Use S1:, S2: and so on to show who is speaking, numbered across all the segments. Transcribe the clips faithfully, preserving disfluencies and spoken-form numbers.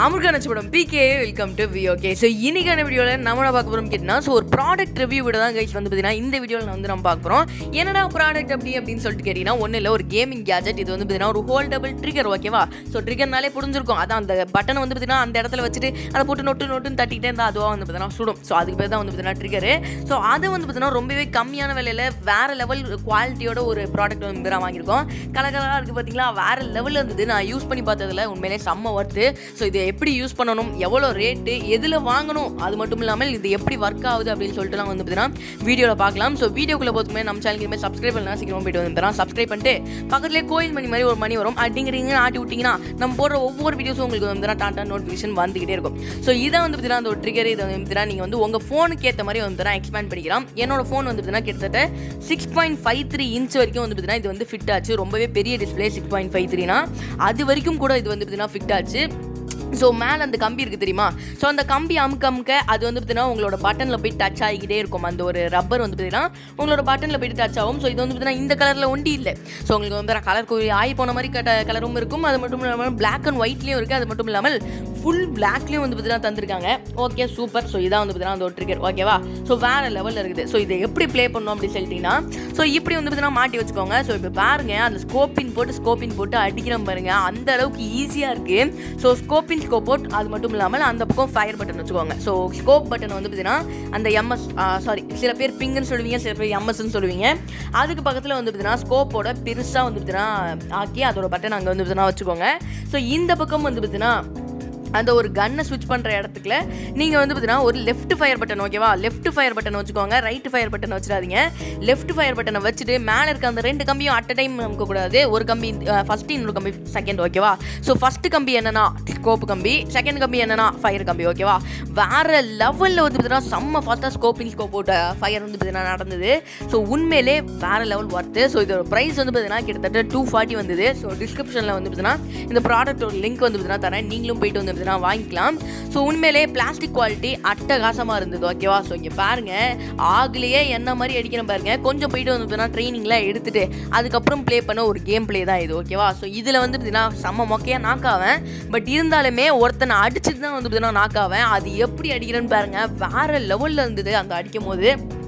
S1: அமுர்கான படம் PK welcome to VOK. So இன்னைக்கான வீடியோவில் நம்ம பார்க்க போகிறோம் கேட்டினா ஸோ ஒரு ப்ராடக்ட் ரிவ்யூ விட தான் கைஸ் வந்து பார்த்தீங்கன்னா இந்த வீடியோவில் வந்து நம்ம பார்க்க போகிறோம். என்னடா ப்ராடக்ட் அப்படி அப்படின்னு சொல்லிட்டு கேட்டிங்கன்னா ஒன்றும் இல்லை, ஒரு கேமிங் கேஜெட். இது வந்து பார்த்தீங்கன்னா ஒரு ஹோல்டபிள் ட்ரிகர், ஓகேவா? ஸோ ட்ரிகர்னாலே புரிஞ்சிருக்கும். அதான் அந்த பட்டனை வந்து பார்த்தீங்கன்னா அந்த இடத்துல வச்சுட்டு அதை போட்டு நொட்டு நொட்டுன்னு தட்டிக்கிட்டே இருந்தால் அதுவாக வந்து பார்த்தீங்கன்னா சுடும். ஸோ அதுக்கு பேர் தான் வந்து பார்த்தீங்கன்னா ட்ரிகரு. ஸோ அது வந்து பார்த்தீங்கன்னா ரொம்பவே கம்மியான விலையில் வேறு லெவல் குவாலிட்டியோட ஒரு ப்ராடக்ட் வந்து நான் வாங்கியிருக்கோம். கலகலாக இருக்குது பார்த்தீங்களா, வேறு லெவலில் இருந்தது. நான் யூஸ் பண்ணி பார்த்ததில் உண்மையிலே செம்ம ஒர்த்து. ஸோ இதை எப்படி யூஸ் பண்ணணும், எவ்வளோ ரேட்டு, எதில் வாங்கணும், அது மட்டும் இல்லாமல் இது எப்படி ஒர்க் ஆகுது அப்படின்னு சொல்லிட்டுலாம் வந்து பார்த்தீங்கன்னா வீடியோவில் பார்க்கலாம். ஸோ வீடியோக்குள்ளே போதுமே நம்ம சேனலுக்கு இனிமேல் சப்ஸ்கிரைப் பண்ணலாம், சீக்கிரமாக போய்ட்டு வந்து சப்ஸ்கிரைப் பண்ணிட்டு பக்கத்துலேயே கோயில் மணி மாதிரி ஒரு மணி வரும். அப்படிங்கிறீங்க ஆட்டி விட்டிங்கன்னா நம்ம போடுற ஒவ்வொரு வீடியோஸும் உங்களுக்கு வந்து டாட்டா நோட்டிஃபிகேஷன் வந்துகிட்டே இருக்கும். ஸோ இதை வந்து பார்த்தீங்கன்னா அந்த ஒரு ட்ரிகர் இதை வந்து பார்த்தீங்கன்னா நீங்கள் வந்து உங்கள் ஃபோனுக்கு ஏற்ற மாதிரி வந்து பார்த்தீங்கன்னா எக்ஸ்பேண்ட் பண்ணிக்கலாம். என்னோட ஃபோன் வந்து பார்த்தீங்கன்னா கிட்டத்தட்ட six point five three inch வரைக்கும் வந்து பார்த்தீங்கன்னா இது வந்து ஃபிட் ஆச்சு. ரொம்பவே பெரிய டிஸ்பிளே சிக்ஸ் பாயிண்ட் ஃபைவ் த்ரீனா அது வரைக்கும் கூட இது வந்து பார்த்தீங்கன்னா ஃபிட் ஆச்சு. ஸோ மேலே அந்த கம்பி இருக்குது தெரியுமா? ஸோ அந்த கம்பி அமுக்க அமுக்க அது வந்து பார்த்தீங்கன்னா உங்களோட பட்டனில் போய் டச் ஆகிக்கிட்டே இருக்கும். அந்த ஒரு ரப்பர் வந்து பார்த்தீங்கன்னா உங்களோட பட்டனில் போய்ட்டு டச் ஆகும். ஸோ இது வந்து பார்த்தீங்கன்னா இந்த கலரில் ஒண்டி இல்லை. ஸோ உங்களுக்கு வந்து கலர் கோழி ஆகி போன மாதிரி கட்ட கலரும் இருக்கும். அது மட்டும் இல்லாமல் பிளாக் அண்ட் ஒயிட்லேயும் இருக்குது. அது மட்டும் இல்லாமல் ஃபுல் பிளாக்லேயும் வந்து பார்த்தீங்கன்னா தந்திருக்காங்க. Okay, super. ஸோ இதான் வந்து பார்த்தீங்கன்னா அந்த ஒரு ட்ரிகர், ஓகேவா? ஸோ வேறு லெவலில் இருக்குது. ஸோ இதை எப்படி ப்ளே பண்ணணும் அப்படின்னு சொல்லிட்டீங்கன்னா ஸோ இப்படி வந்து பார்த்தீங்கன்னா மாட்டி வச்சுக்கோங்க. ஸோ இப்போ பாருங்கள், அந்த ஸ்கோப்பின் போட்டு ஸ்கோப்பின் போட்டு அடிக்கிறோம் பாருங்கள், அந்த அளவுக்கு ஈஸியாக இருக்குது. ஸோ ஸ்கோப்பின் ஸ்கோப் போட் அது மட்டும் இல்லாமல் அந்த பக்கம் ஃபயர் பட்டன் வச்சுக்கோங்க. ஸோ ஸ்கோப் பட்டன் வந்து பார்த்தீங்கன்னா அந்த எம்எஸ் சாரி சில பேர் பிங்குன்னு சொல்லுவீங்க, சில பேர் எம்எஸ்ன்னு சொல்லுவீங்க. அதுக்கு பக்கத்தில் வந்து பார்த்தீங்கன்னா ஸ்கோப்போட பெருசாக வந்து பார்த்தீங்கன்னா ஆக்கி அதோட பட்டன் அங்கே வந்து பார்த்தீங்கன்னா வச்சுக்கோங்க. ஸோ இந்த பக்கம் வந்து பார்த்தீங்கன்னா அந்த ஒரு கன்னை ஸ்விட்ச் பண்ணுற இடத்துக்குள்ள நீங்கள் வந்து பார்த்தீங்கன்னா ஒரு லெஃப்ட் ஃபயர் பட்டன், ஓகேவா? லெஃப்ட் ஃபயர் பட்டன் வச்சுக்கோங்க, ரைட் ஃபயர் பட்டன் வச்சிடாதீங்க. லெஃப்ட் ஃபயர் பட்டனை வச்சுட்டு மேலே இருக்க அந்த ரெண்டு கம்பியும் அட் அ டைம் நமக்கக்கூடாது. ஒரு கம்பி ஃபஸ்ட்டு, இன்னொரு கம்பி செகண்ட், ஓகேவா? ஸோ ஃபஸ்ட்டு கம்பி என்னன்னா ஸ்கோப் கம்பி, செகண்ட் கம்பி என்னன்னா ஃபயர் கம்பி, ஓகேவா? வேறு லெவலில் வந்து பார்த்தீங்கன்னா செம்ம ஃபாஸ்ட்டாக ஸ்கோப்பிங் ஸ்கோப் போட்ட ஃபயர் வந்து பார்த்தீங்கன்னா நடந்தது. ஸோ உண்மையிலே வேறு லெவல் ஒர்த்து. ஸோ இதோட ப்ரைஸ் வந்து பார்த்தீங்கன்னா கிட்டத்தட்ட டூ ஃபார்ட்டி வந்தது. ஸோ டிஸ்கிரிப்ஷனில் வந்து பார்த்தீங்கன்னா இந்த ப்ராடக்டோட லிங்க் வந்து பார்த்தீங்கன்னா தரேன், நீங்களும் போயிட்டு வந்து நான் வாங்கிக்கலாம். ஸோ உண்மையிலே பிளாஸ்டிக் குவாலிட்டி அட்டகாசமாக இருந்தது, ஓகேவா? ஸோ இங்கே பாருங்கள், ஆகுலேயே என்ன மாதிரி அடிக்கிறேன் பாருங்கள். கொஞ்சம் போயிட்டு வந்து ட்ரைனிங்லாம் எடுத்துகிட்டு அதுக்கப்புறம் ப்ளே பண்ண ஒரு கேம் ப்ளே தான் இது, ஓகேவா? ஸோ இதில் வந்து பார்த்தீங்கன்னா செம்ம மொக்கையாக நாக்காவேன். பட் இருந்தாலுமே ஒருத்தனை அடிச்சுட்டு தான் வந்து பார்த்தீங்கன்னா நாக்காவேன். அது எப்படி அடிக்கிறேன்னு பாருங்கள், வேறு லெவலில் இருந்தது அங்கே அடிக்கும் போது.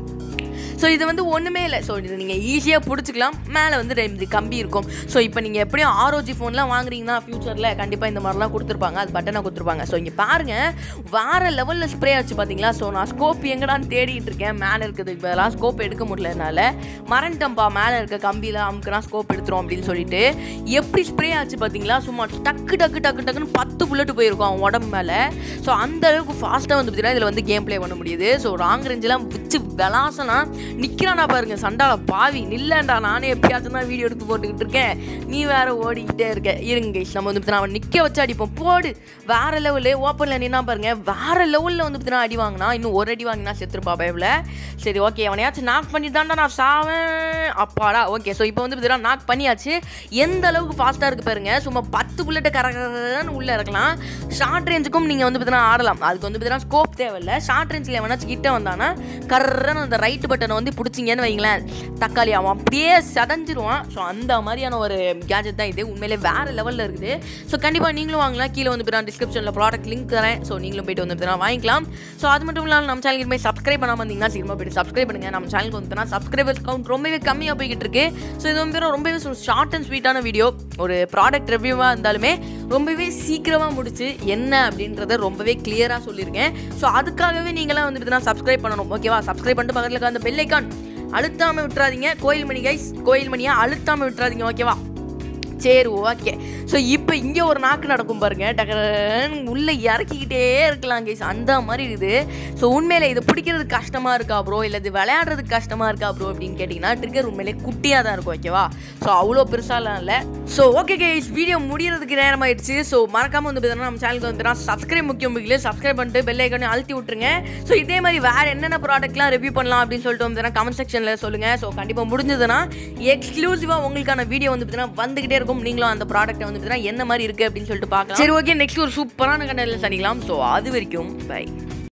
S1: ஸோ இது வந்து ஒன்றுமே இல்லை. ஸோ இது நீங்கள் ஈஸியாக பிடிச்சிக்கலாம். மேலே வந்து ரெண்டு கம்பி இருக்கும். ஸோ இப்போ நீங்கள் எப்படியும் ஆர்ஓஜி ஃபோன்லாம் வாங்குறீங்கன்னா ஃபியூச்சரில் கண்டிப்பாக இந்த மாதிரிலாம் கொடுத்துருப்பாங்க, அது பட்டனாக கொடுத்துருப்பாங்க. ஸோ இங்கே பாருங்கள், வேறு லெவலில் ஸ்ப்ரே ஆச்சு பார்த்தீங்களா? ஸோ நான் ஸ்கோப் எங்கடான்னு தேடிட்டு இருக்கேன். மேலே இருக்கிறதுக்கு பதிலாக ஸ்கோப் எடுக்க முடியலனால மறந்துட்டம்பா, மேலே இருக்க கம்பியில் அமுக்குனா ஸ்கோப் எடுத்துரும் அப்படின்னு சொல்லிட்டு எப்படி ஸ்ப்ரே ஆச்சு பார்த்தீங்களா? சும்மா டக்கு டக்கு டக்கு டக்குன்னு பத்து புல்லட்டு போயிருக்கும் அவன் உடம்பு மேலே. ஸோ அந்த அளவுக்கு ஃபாஸ்ட்டாக வந்து பார்த்தீங்கன்னா இதில் வந்து கேம் ப்ளே பண்ண முடியுது. ஸோ ராங் ரேஞ்செலாம் வச்சு விளாசனா நிற்கிறானா பாருங்க, சண்டால பாவி நில்லண்டா, நானே எப்பயாச்சும் தான் வீடியோ எடுத்து போட்டுக்கிட்டு இருக்கேன், நீ வேற ஓடிக்கிட்டே இருக்க. இருங்க நம்ம வந்து அவன் நிற்க வச்சு அடிப்போம், போடு. வேற லெவலு ஓப்பனில் நின்னா பாருங்க, வேற லெவலில் வந்து பார்த்தீங்கன்னா அடி வாங்கினா, இன்னும் ஒரு அடி வாங்கினா செத்துருப்பா பயவில். சரி, ஓகே, அவனையாச்சும் நாக் பண்ணி தான்டா நான் சாவேன், அப்பாடா. ஓகே, ஸோ இப்போ வந்து பார்த்தீங்கன்னா நாக் பண்ணியாச்சு. எந்த அளவுக்கு ஃபாஸ்ட்டாக இருக்குது பாருங்க, சும்மா பத்து புல்லட்டை கரெக்டானு உள்ளே இறக்கலாம். ஷார்ட் ரேஞ்சுக்கும் நீங்கள் வந்து பார்த்தீங்கன்னா ஆடலாம். அதுக்கு வந்து பார்த்தீங்கன்னா ஸ்கோப் தேவையில்லை. ஷார்ட் ரேஞ்சில் எவனாச்சும் கிட்ட வந்தானா கரெக்டான அந்த ரைட்டு பட்டனை வந்து பிடிச்சிங்கன்னு வைங்களேன், தக்காளி அவன் அப்படியே சதஞ்சிருவான். ஸோ அந்த மாதிரியான ஒரு கேஜெட் தான் இது. உண்மையிலே வேறு லெவலில் இருக்குது. ஸோ கண்டிப்பாக நீங்களும் வாங்கலாம். கீழே வந்து நான் டிஸ்கிரிப்ஷனில் ப்ராடக்ட் லிங்க் தரேன். ஸோ நீங்களும் போய்ட்டு வந்து நான் வாங்கிக்கலாம். ஸோ அது மட்டும் இல்லாமல் நம்ம சேனலுக்கு போய் சப்ஸ்கிரைப் பண்ணாமல் இருந்தீங்கன்னா சீக்கிரமாக போய்ட்டு சப்ஸ்கிரைப் பண்ணுங்கள். நம்ம சேனலுக்கு வந்து சப்ஸ்கிரைபர்ஸ் கவுண்ட் ரொம்பவே கம்மியாக போய்கிட்டு இருக்கு. ஸோ இது வந்து ரொம்பவே ஷார்ட் அண்ட் ஸ்வீட்டான வீடியோ. ஒரு ப்ராடக்ட் ரிவ்யூவாக இருந்தாலுமே ரொம்பவே சீக்கிரமாக முடிச்சு என்ன அப்படின்றத ரொம்பவே கிளியராக சொல்லியிருக்கேன். ஸோ அதுக்காகவே நீங்களாம் வந்து நான் சப்ஸ்கிரைப் பண்ணணும், ஓகேவா? சப்ஸ்கிரைப் பண்ணிட்டு பக்கத்தில் இருக்க அந்த பெல் ஐக்கான் அழுத்தாமல் விட்டுறாதீங்க. கோயில் மணி கைஸ், கோயில் மணியை அழுத்தாமல் விட்டுறாதீங்க, ஓகேவா? சரி, ஓகே. ஸோ இப்போ இங்கே ஒரு நாக்கு நடக்கும் பாருங்க, டக்குன்னு உள்ளே இறக்கிக்கிட்டே இருக்கலாம் கைஸ், அந்த மாதிரி இருக்குது. ஸோ உண்மையிலே இது பிடிக்கிறதுக்கு கஷ்டமாக இருக்கா ப்ரோ, இல்லை இது விளையாடுறதுக்கு கஷ்டமாக இருக்கா ப்ரோ அப்படின்னு கேட்டிங்கன்னா ட்ரிகர் உண்மையிலே குட்டியாக தான் இருக்கும், ஓகேவா? ஸோ அவ்வளோ பெருசாலாம் இல்லை. ஸோ ஓகே கைஸ், வீடியோ முடிகிறதுக்கு நேரம் ஆயிடுச்சு. ஸோ மறக்காமல் வந்து பார்த்தீங்கன்னா நம்ம சேனலுக்கு வந்து சப்ஸ்கிரைப் முக்கியம் முக்கியம் சப்ஸ்கிரைப் பண்ணிட்டு பெல் ஐக்கானே அழுத்தி விட்டுருங்க. ஸோ இதே மாதிரி வேறு என்னென்ன ப்ராடக்ட்லாம் ரிவ்யூ பண்ணலாம் அப்படின்னு சொல்லிட்டு வந்து கமெண்ட் செக்ஷனில் சொல்லுங்கள். ஸோ கண்டிப்பாக முடிஞ்சதுன்னா எக்ஸ்க்ளூசிவாக உங்களுக்கான வீடியோ வந்து பார்த்தீங்கன்னா வந்துகிட்டே இருக்கும். நீங்களும் அந்த ப்ராடக்ட்டை வந்து பார்த்தீங்கன்னா என்ன மாதிரி இருக்குது அப்படின்னு சொல்லிட்டு பார்க்கலாம். சரி, ஓகே, நெக்ஸ்ட் ஒரு சூப்பரான கண்டென்ட்ல சந்திக்கலாம். ஸோ அது வரைக்கும் பை.